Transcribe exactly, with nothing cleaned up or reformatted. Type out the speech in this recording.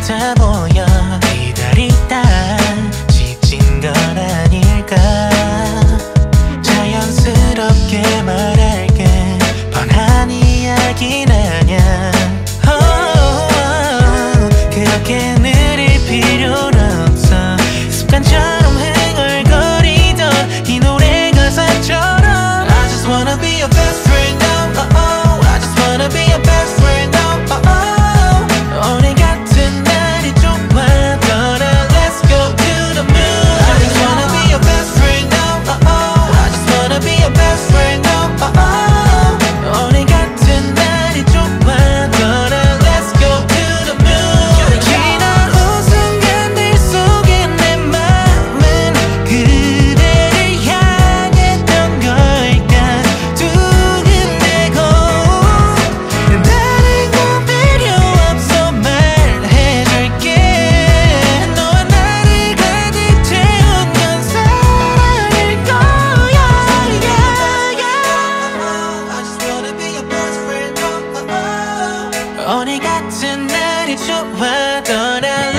같아 보여. 기다리다 지친 건 아닐까. 자연스럽게 말할게. 뻔한 이야기는 아냐. 그렇게 느릴 필요는 없어. 습관처럼 흥얼거리던 이 노래 가사처럼. I just wanna be your best friend. Oh, oh, oh. I just wanna be your best friend. Oh, oh, oh. 오늘 같은 날이 좋아더라. Let's go to the moon. I just wanna be your best friend. Oh, oh, oh. I just wanna be your best friend. Oh, oh, oh. 오늘 같은 날이 좋아더라. Let's go to the moon. 지난 후 순간들 속에 내 맘은 그대를 향했던 걸까. 두근대고 다른 건 필요 없어. 말해줄게. 너와 나를 가득 채운 건 사랑일 거야. I just wanna be your best friend. 오늘 같은 날이 좋아더라.